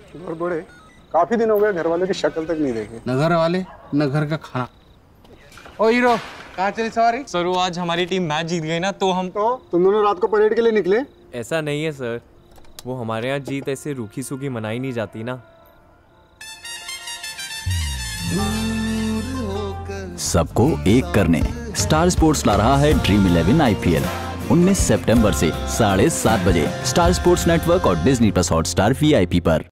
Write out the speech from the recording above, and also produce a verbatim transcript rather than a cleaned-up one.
और बड़े काफी दिन हो गए घर वाले की शक्ल तक नहीं देखे। न घर वाले न घर का खाना। ओ हीरो कहाँ चली सवारी? सर वो आज हमारी टीम मैच जीत गई ना तो हम तो तुम दोनों रात को परेड के लिए निकले? ऐसा नहीं है सर, वो हमारे यहाँ जीत ऐसे रूखी सूखी मनाई नहीं जाती ना। सबको एक करने स्टार स्पोर्ट्स ला रहा है ड्रीम इलेवन आईपीएल उन्नीस सितंबर से साढ़े सात बजे स्टार स्पोर्ट्स नेटवर्क और डिज्नी प्लस हॉटस्टार वीआईपी पर।